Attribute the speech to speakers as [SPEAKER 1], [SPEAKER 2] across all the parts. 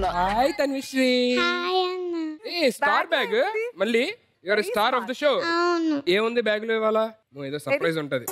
[SPEAKER 1] Hi Tanvishri.
[SPEAKER 2] Hi అన్న.
[SPEAKER 1] ఏ star bag మళ్ళీ your star of the show.
[SPEAKER 2] అవును.
[SPEAKER 1] ఏముంది బ్యాగ్ లో ఇవాళ? ఏదో సర్ప్రైజ్ ఉంటది.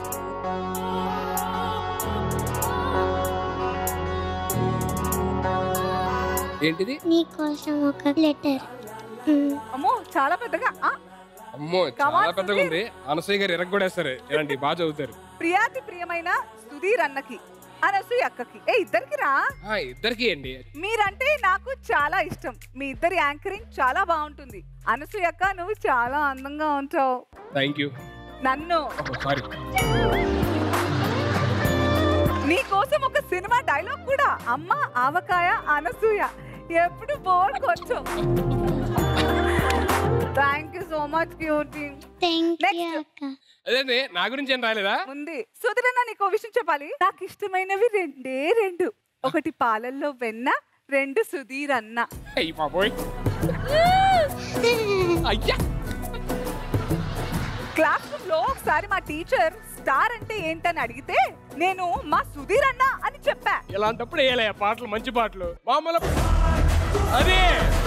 [SPEAKER 1] ఏంటిది?
[SPEAKER 2] నీకోసం ఒక లెటర్.
[SPEAKER 3] అమ్మో చాలా పెద్దగా.
[SPEAKER 1] అమ్మో చాలా పెద్దగా ఉంది. అనసూయ గారు ఇరగ్గొడేస్తారు ఇలాంటి బాగా చదువుతారు.
[SPEAKER 3] ప్రియాతి ప్రియమైన సుధీర్ అన్నకి, అనసూయ అక్కకి, ఇద్దరికి రా.
[SPEAKER 1] ఇద్దరికి అండి.
[SPEAKER 3] మీరంటే నాకు చాలా ఇష్టం. మీ ఇద్దరి యాంకరింగ్ చాలా బాగుంటుంది. అనసూయ అక్క నువ్వు చాలా అందంగా ఉంటావు.
[SPEAKER 1] Thank you.
[SPEAKER 3] నన్ను
[SPEAKER 1] సారీ.
[SPEAKER 3] నీ కోసం ఒక సినిమా డైలాగ్ కూడా. అమ్మ ఆవకాయ అనసూయ ఎప్పుడు బోర్ కొంచెం. Thank you so much cutie.
[SPEAKER 2] Thank you అక్క.
[SPEAKER 1] అదే నా గురించి ఏం రాలేదా?
[SPEAKER 3] ఉంది. సుధీర్ అన్న నీకు విషయం చెప్పాలి. నాకు ఇష్టమైనవి రెండు. ఒకటి పాలల్లో వెన్న, 2 సుధీర్ అన్న.
[SPEAKER 1] అయ్యి బాబోయ్. అయ్యా.
[SPEAKER 3] క్లాస్ రూమ్ లో ఒకసారి మా టీచర్ స్టార్ అంటే ఏంటని అడిగితే నేను మా సుధీర్ అన్న అని చెప్పా.
[SPEAKER 1] ఇలాంటప్పుడు వేయాలి పాటలు, మంచి పాటలు. మామూలు అదే